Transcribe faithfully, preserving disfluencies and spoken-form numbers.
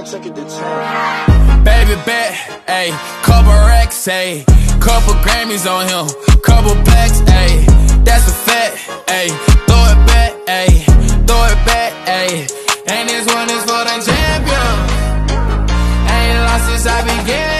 Take it to ten. Baby bet, ayy, couple racks, ayy, couple Grammys on him, couple plaques, ayy, that's a fact, ayy, throw it back, ayy, throw it back, ayy, and this one is for the champion. Ain't lost since I began.